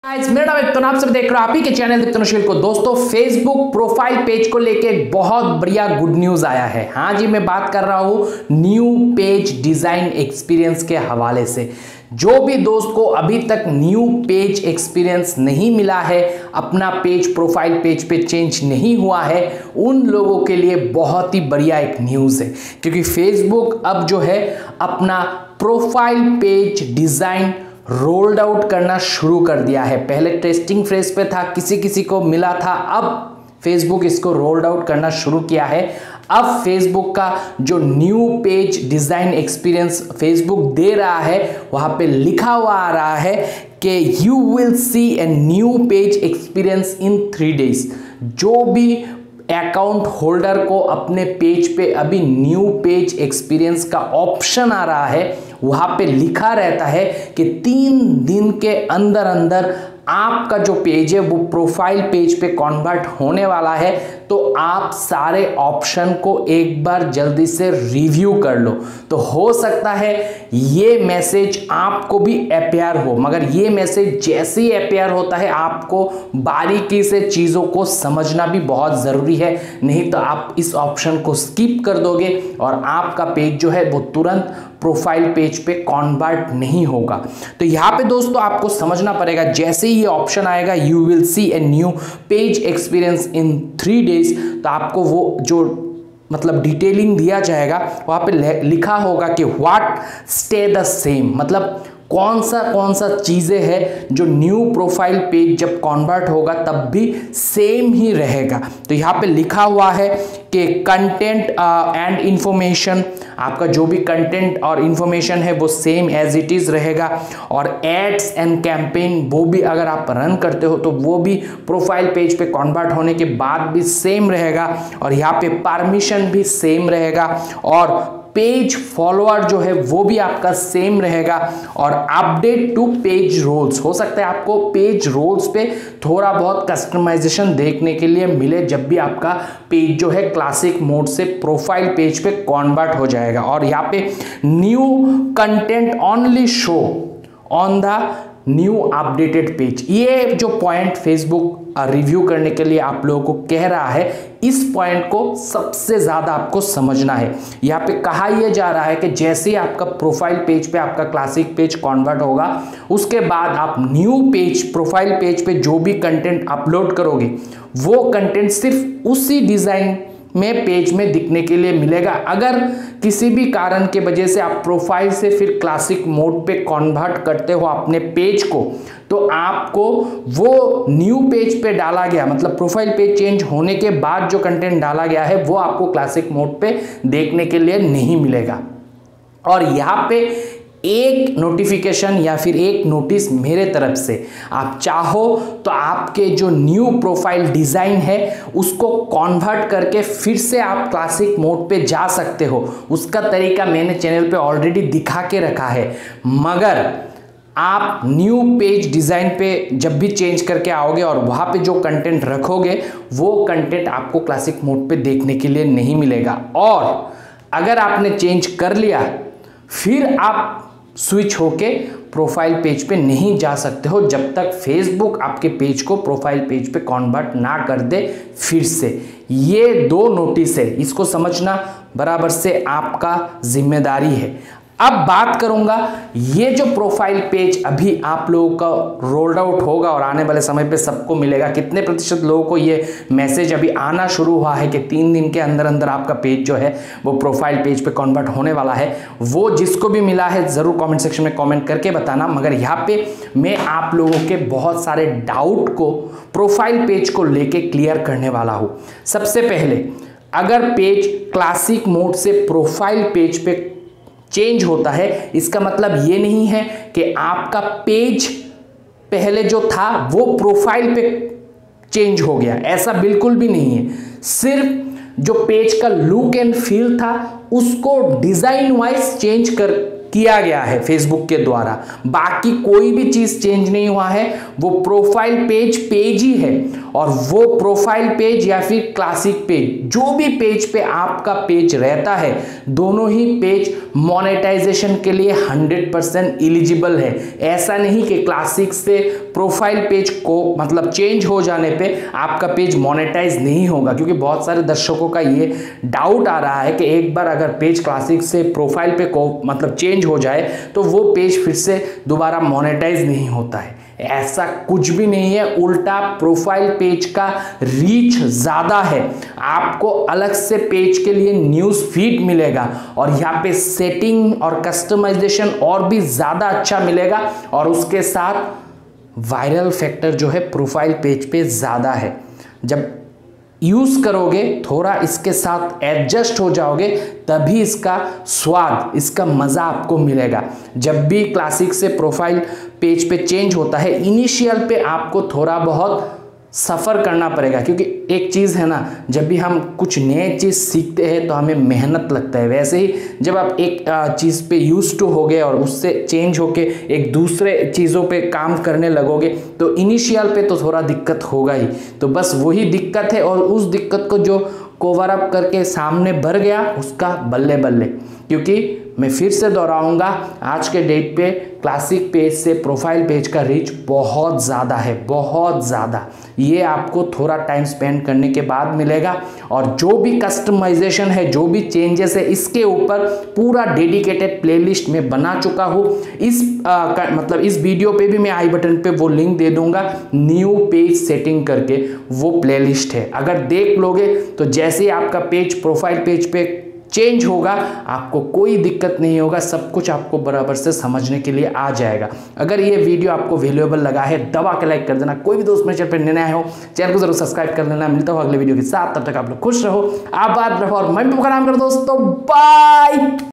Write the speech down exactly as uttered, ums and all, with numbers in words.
Guys मेरा नाम दिप्तनु, आप सब देख रहे हो आप ही के चैनल दिप्तनु शिल को। दोस्तों फेसबुक प्रोफाइल पेज को लेके एक बहुत बढ़िया गुड न्यूज आया है। हाँ जी, मैं बात कर रहा हूँ न्यू पेज डिजाइन एक्सपीरियंस के हवाले से। जो भी दोस्त को अभी तक न्यू पेज एक्सपीरियंस नहीं मिला है, अपना पेज प्रोफाइल पेज पे चेंज नहीं हुआ है, उन लोगों के लिए बहुत ही बढ़िया एक न्यूज़ है, क्योंकि फेसबुक अब जो है अपना profile page design rolled out करना शुरू कर दिया है। पहले टेस्टिंग फेज पे था, किसी किसी को मिला था, अब फेसबुक इसको रोल्ड आउट करना शुरू किया है। अब फेसबुक का जो new page design experience Facebook दे रहा है, वहाँ पे लिखा हुआ आ रहा है कि you will see a new page experience in three days. जो भी अकाउंट होल्डर को अपने पेज पे अभी न्यू पेज एक्सपीरियंस का ऑप्शन आ रहा है, वहाँ पे लिखा रहता है कि तीन दिन के अंदर अंदर आपका जो पेज है वो प्रोफाइल पेज पे कन्वर्ट होने वाला है। तो आप सारे ऑप्शन को एक बार जल्दी से रिव्यू कर लो। तो हो सकता है ये मैसेज आपको भी अपेयर हो, मगर ये मैसेज जैसे ही अपेयर होता है आपको बारीकी से चीज़ों को समझना भी बहुत ज़रूरी है, नहीं तो आप इस ऑप्शन को स्किप कर दोगे और आपका पेज जो है वो तुरंत प्रोफाइल पेज पे कन्वर्ट नहीं होगा। तो यहाँ पे दोस्तों आपको समझना पड़ेगा, जैसे ही ये ऑप्शन आएगा you will see a new page experience in three days, तो आपको वो जो मतलब डिटेलिंग दिया जाएगा, वहाँ पे लिखा होगा कि व्हाट स्टे द सेम, मतलब कौन सा कौन सा चीज़ें हैं जो न्यू प्रोफाइल पेज जब कन्वर्ट होगा तब भी सेम ही रहेगा। तो यहाँ पे लिखा हुआ है कि कंटेंट एंड इंफॉर्मेशन, आपका जो भी कंटेंट और इंफॉर्मेशन है वो सेम एज इट इज़ रहेगा, और एड्स एंड कैंपेन वो भी अगर आप रन करते हो तो वो भी प्रोफाइल पेज पे कन्वर्ट होने के बाद भी सेम रहेगा, और यहाँ पे परमिशन भी सेम रहेगा, और पेज फॉलोअर जो है वो भी आपका सेम रहेगा, और अपडेट टू पेज रोल्स, हो सकता है आपको पेज रोल्स पे थोड़ा बहुत कस्टमाइजेशन देखने के लिए मिले जब भी आपका पेज जो है क्लासिक मोड से प्रोफाइल पेज पे कन्वर्ट हो जाएगा। और यहाँ पे new content only show on the new updated page, ये जो पॉइंट फेसबुक रिव्यू करने के लिए आप लोगों को कह रहा है, इस पॉइंट को सबसे ज़्यादा आपको समझना है। यहाँ पे कहा यह जा रहा है कि जैसे ही आपका प्रोफाइल पेज पे आपका क्लासिक पेज कन्वर्ट होगा, उसके बाद आप न्यू पेज प्रोफाइल पेज पे जो भी कंटेंट अपलोड करोगे वो कंटेंट सिर्फ उसी डिज़ाइन में पेज में दिखने के लिए मिलेगा। अगर किसी भी कारण के वजह से आप प्रोफाइल से फिर क्लासिक मोड पे कन्वर्ट करते हो अपने पेज को, तो आपको वो न्यू पेज पे डाला गया, मतलब प्रोफाइल पेज चेंज होने के बाद जो कंटेंट डाला गया है वो आपको क्लासिक मोड पे देखने के लिए नहीं मिलेगा। और यहाँ पे एक नोटिफिकेशन या फिर एक नोटिस मेरे तरफ से, आप चाहो तो आपके जो न्यू प्रोफाइल डिज़ाइन है उसको कन्वर्ट करके फिर से आप क्लासिक मोड पे जा सकते हो। उसका तरीका मैंने चैनल पे ऑलरेडी दिखा के रखा है, मगर आप न्यू पेज डिज़ाइन पे जब भी चेंज करके आओगे और वहाँ पे जो कंटेंट रखोगे वो कंटेंट आपको क्लासिक मोड पे देखने के लिए नहीं मिलेगा। और अगर आपने चेंज कर लिया फिर आप स्विच होके प्रोफाइल पेज पे नहीं जा सकते हो जब तक फेसबुक आपके पेज को प्रोफाइल पेज पे कन्वर्ट ना कर दे फिर से। ये दो नोटिस है, इसको समझना बराबर से आपका जिम्मेदारी है। अब बात करूंगा, ये जो प्रोफाइल पेज अभी आप लोगों का रोल्ड आउट होगा और आने वाले समय पे सबको मिलेगा, कितने प्रतिशत लोगों को ये मैसेज अभी आना शुरू हुआ है कि तीन दिन के अंदर अंदर आपका पेज जो है वो प्रोफाइल पेज पे कन्वर्ट होने वाला है, वो जिसको भी मिला है ज़रूर कमेंट सेक्शन में कमेंट करके बताना। मगर यहाँ पे मैं आप लोगों के बहुत सारे डाउट को प्रोफाइल पेज को लेके क्लियर करने वाला हूँ। सबसे पहले, अगर पेज क्लासिक मोड से प्रोफाइल पेज पे चेंज होता है, इसका मतलब ये नहीं है कि आपका पेज पहले जो था वो प्रोफाइल पे चेंज हो गया, ऐसा बिल्कुल भी नहीं है। सिर्फ जो पेज का लुक एंड फील था उसको डिज़ाइन वाइज चेंज कर किया गया है फेसबुक के द्वारा, बाकी कोई भी चीज चेंज नहीं हुआ है। वो प्रोफाइल पेज पेज ही है, और वो प्रोफाइल पेज या फिर क्लासिक पेज, जो भी पेज पे आपका पेज रहता है, दोनों ही पेज मोनेटाइजेशन के लिए हंड्रेड परसेंट एलिजिबल है। ऐसा नहीं कि क्लासिक से प्रोफाइल पेज को मतलब चेंज हो जाने पे आपका पेज मोनेटाइज नहीं होगा, क्योंकि बहुत सारे दर्शकों का ये डाउट आ रहा है कि एक बार अगर पेज क्लासिक से प्रोफाइल पे को मतलब चेंज हो जाए तो वो पेज फिर से दोबारा मोनेटाइज नहीं होता है। ऐसा कुछ भी नहीं है, उल्टा प्रोफाइल पेज का रीच ज्यादा है, आपको अलग से पेज के लिए न्यूज़ फीड मिलेगा, और यहाँ पे सेटिंग और कस्टमाइजेशन और भी ज्यादा अच्छा मिलेगा, और उसके साथ वायरल फैक्टर जो है प्रोफाइल पेज पे ज्यादा है। जब यूज करोगे, थोड़ा इसके साथ एडजस्ट हो जाओगे, तभी इसका स्वाद, इसका मजा आपको मिलेगा। जब भी क्लासिक से प्रोफाइल पेज पे चेंज होता है, इनिशियल पे आपको थोड़ा बहुत सफ़र करना पड़ेगा, क्योंकि एक चीज़ है ना, जब भी हम कुछ नए चीज़ सीखते हैं तो हमें मेहनत लगता है। वैसे ही जब आप एक चीज़ पे यूज टू हो गए और उससे चेंज होके एक दूसरे चीज़ों पे काम करने लगोगे, तो इनिशियल पे तो थोड़ा दिक्कत होगा ही। तो बस वही दिक्कत है, और उस दिक्कत को जो कवर अप करके सामने भर गया, उसका बल्ले बल्ले। क्योंकि मैं फिर से दोहराऊंगा, आज के डेट पे क्लासिक पेज से प्रोफाइल पेज का रीच बहुत ज़्यादा है, बहुत ज़्यादा। ये आपको थोड़ा टाइम स्पेंड करने के बाद मिलेगा, और जो भी कस्टमाइजेशन है, जो भी चेंजेस है, इसके ऊपर पूरा डेडिकेटेड प्लेलिस्ट में बना चुका हूँ। इस आ, मतलब इस वीडियो पे भी मैं आई बटन पे वो लिंक दे दूंगा, न्यू पेज सेटिंग करके वो प्लेलिस्ट है। अगर देख लोगे तो जैसे ही आपका पेज प्रोफाइल पेज पे चेंज होगा, आपको कोई दिक्कत नहीं होगा, सब कुछ आपको बराबर से समझने के लिए आ जाएगा। अगर ये वीडियो आपको वैल्यूएबल लगा है, दबा के लाइक कर देना। कोई भी दोस्त मेरे चैनल पर नया हो, चैनल को जरूर सब्सक्राइब कर लेना। मिलता हूँ अगले वीडियो के साथ, तब तक आप लोग खुश रहो, आबाद रहो, और मैं भी नाम करो दोस्तों। बाय।